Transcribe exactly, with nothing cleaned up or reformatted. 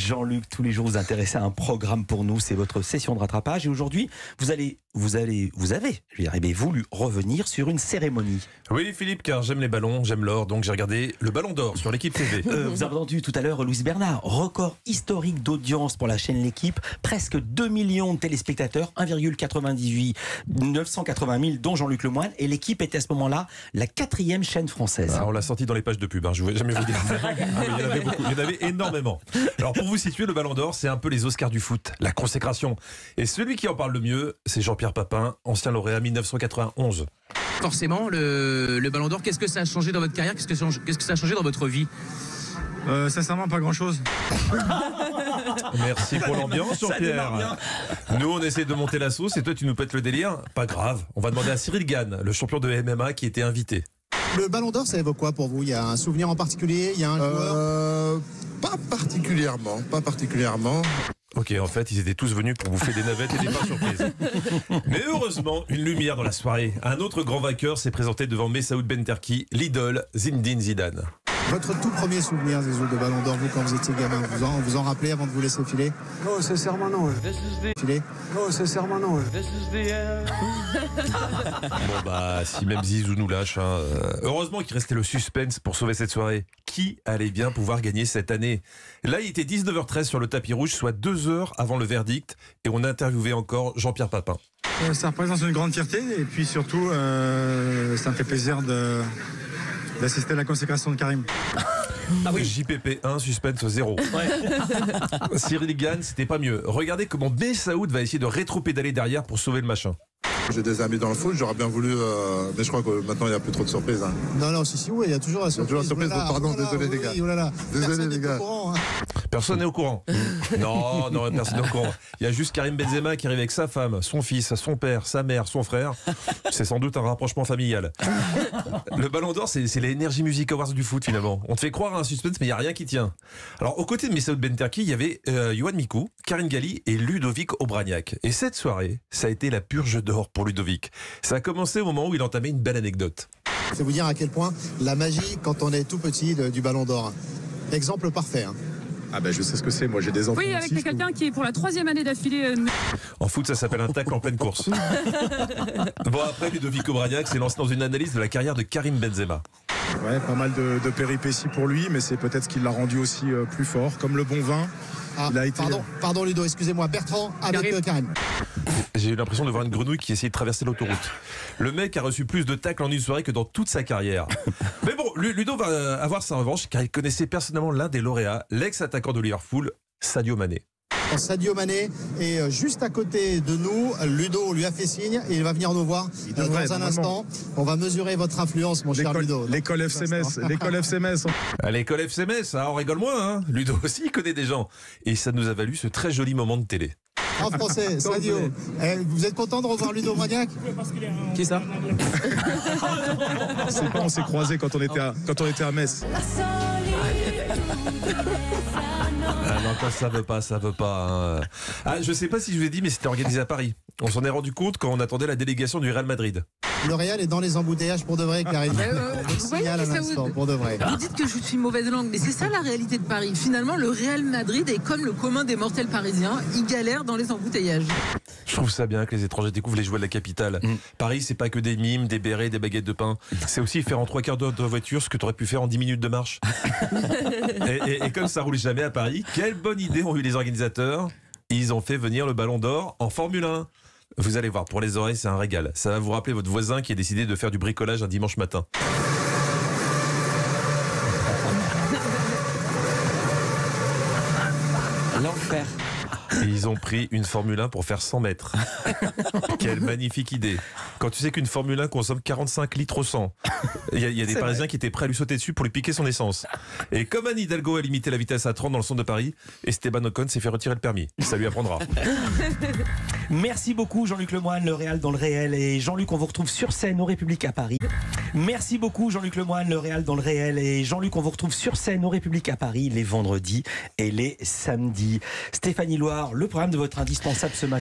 Jean-Luc, tous les jours vous intéressez à un programme pour nous, c'est votre session de rattrapage. Et aujourd'hui, vous allez, vous allez, vous avez, je vais y arriver, voulu revenir sur une cérémonie. Oui, Philippe, car j'aime les ballons, j'aime l'or, donc j'ai regardé le Ballon d'Or sur l'équipe T V. Euh, vous avez entendu tout à l'heure Louis Bernard, record historique d'audience pour la chaîne L'équipe, presque deux millions de téléspectateurs, un virgule quatre-vingt-dix-huit, neuf cent quatre-vingt mille, dont Jean-Luc Lemoyne. Et L'équipe était à ce moment-là la quatrième chaîne française. Ah, on l'a sorti dans les pages de pub, hein, je ne vais jamais vous dire. Ah, il y en avait beaucoup, il y en avait énormément. Alors pour vous situer, le Ballon d'Or, c'est un peu les Oscars du foot, la consécration. Et celui qui en parle le mieux, c'est Jean-Pierre Papin, ancien lauréat mille neuf cent quatre-vingt-onze. Forcément, le, le Ballon d'Or, qu'est-ce que ça a changé dans votre carrière? Qu'est-ce que, ça- qu'est-ce que ça a changé dans votre vie? Euh, sincèrement, pas grand-chose. Merci pour l'ambiance, Jean-Pierre. Nous, on essaie de monter la sauce et toi, tu nous pètes le délire. Pas grave, on va demander à Cyril Gann, le champion de M M A, qui était invité. Le Ballon d'Or, ça évoque quoi pour vous? Il y a un souvenir en particulier? Il y a un joueur? Euh, pas particulièrement, pas particulièrement. Ok, en fait, ils étaient tous venus pour bouffer des navettes et des pains surprises. Mais heureusement, une lumière dans la soirée. Un autre grand vainqueur s'est présenté devant Messaoud Benterki, l'idole Zinedine Zidane. Votre tout premier souvenir, Zizou, de Ballon d'Or, vous, quand vous étiez gamin, vous en, vous en rappelez avant de vous laisser filer? Non, sincèrement, non. Filer Non, sincèrement, non. Bon bah, si même Zizou nous lâche, hein, euh, heureusement qu'il restait le suspense pour sauver cette soirée. Qui allait bien pouvoir gagner cette année? Là, il était dix-neuf heures treize sur le tapis rouge, soit deux heures avant le verdict, et on a interviewé encore Jean-Pierre Papin. Euh, ça représente une grande fierté et puis surtout, euh, ça me fait plaisir de, d'assister à la consécration de Karim. Ah oui. J P P un, suspense zéro. Ouais. Cyril Gann, c'était pas mieux. Regardez comment Messaoud va essayer de rétro-pédaler derrière pour sauver le machin. J'ai des amis dans le foot, j'aurais bien voulu, euh, mais je crois que maintenant il n'y a plus trop de surprises. Hein. Non, non, si, si, oui, il y a toujours la surprise. toujours la surprise, Oh là là, pardon, oh là là, désolé, oui, les gars. oh là là. Désolé, Personne les n'est au gars. courant, hein. Personne n'est au courant. Non, non, personne n'est au courant. Il y a juste Karim Benzema qui arrive avec sa femme, son fils, son père, sa mère, son frère. C'est sans doute un rapprochement familial. Le Ballon d'Or, c'est, c'est l'Energy Music Awards du foot finalement. On te fait croire à un suspense, mais il n'y a rien qui tient. Alors, aux côtés de Messaoud Benterki, il y avait euh, Yoann Mikou, Karine Galli et Ludovic Obraniak. Et cette soirée, ça a été la purge d'or pour Ludovic. Ça a commencé au moment où il entamait une belle anecdote. C'est vous dire à quel point la magie, quand on est tout petit, de- du Ballon d'Or. Exemple parfait. Hein. Ah ben je sais ce que c'est, moi j'ai des enfants. Oui, avec aussi, quelqu'un qui est pour la troisième année d'affilée. euh, En foot, ça s'appelle un tacle en pleine course. Bon, après, Ludovic Obraniak s'est lancé dans une analyse de la carrière de Karim Benzema. Ouais, pas mal de, de péripéties pour lui, mais c'est peut-être ce qui l'a rendu aussi euh, plus fort. Comme le bon vin, Ah, il a été... pardon, pardon Ludo, excusez-moi. Bertrand avec Karim. euh, Karim. J'ai eu l'impression de voir une grenouille qui essayait de traverser l'autoroute. Le mec a reçu plus de tacles en une soirée que dans toute sa carrière. Mais bon, Lu- Ludo va avoir sa revanche car il connaissait personnellement l'un des lauréats, l'ex-attaquant de Liverpool, Sadio Mané. Sadio Mané est euh, juste à côté de nous. Ludo lui a fait signe et il va venir nous voir Il euh, devrait, dans un normalement. instant. On va mesurer votre influence, mon cher L'école, Ludo. l'école F C M S, l'école F C M S. À l'école F C M S, hein, on rigole moins, hein. Ludo aussi il connaît des gens. Et ça nous a valu ce très joli moment de télé. En français, Sadio. Eh, vous êtes content de revoir Ludo Bragnac? Qui ça? C'est pas, on s'est croisés quand on était à, quand on était à Metz. Ah non, quand ça veut pas, ça veut pas. Hein. Ah, je sais pas si je vous ai dit, mais c'était organisé à Paris. On s'en est rendu compte quand on attendait la délégation du Real Madrid. Le Real est dans les embouteillages pour de vrai, Karim. Euh, Je vous voyez, signale à ça l'instant, vous- pour de vrai. Vous dites que je suis mauvaise langue, mais c'est ça la réalité de Paris. Finalement, le Real Madrid est comme le commun des mortels parisiens. Il galère dans les embouteillages. Je trouve ça bien que les étrangers découvrent les joies de la capitale. Mm. Paris, c'est pas que des mimes, des bérets, des baguettes de pain. C'est aussi faire en trois quarts d'heure de voiture ce que tu aurais pu faire en dix minutes de marche. et, et- et comme ça roule jamais à Paris, quelle bonne idée ont eu les organisateurs. Ils ont fait venir le Ballon d'Or en Formule un. Vous allez voir, pour les oreilles, c'est un régal. Ça va vous rappeler votre voisin qui a décidé de faire du bricolage un dimanche matin. L'enfer. Et ils ont pris une Formule un pour faire cent mètres. Quelle magnifique idée. Quand tu sais qu'une Formule un consomme quarante-cinq litres au cent, il y a, il y a des C'est Parisiens vrai. qui étaient prêts à lui sauter dessus pour lui piquer son essence. Et comme Anne Hidalgo a limité la vitesse à trente dans le centre de Paris, Esteban Ocon s'est fait retirer le permis. Ça lui apprendra. Merci beaucoup Jean-Luc Lemoyne, le Réal dans le réel. Et Jean-Luc, on vous retrouve sur scène au République à Paris. Merci beaucoup Jean-Luc Lemoyne, le Réal dans le réel. Et Jean-Luc, on vous retrouve sur scène au République à Paris les vendredis et les samedis. Stéphanie Loire, le programme de votre indispensable ce matin.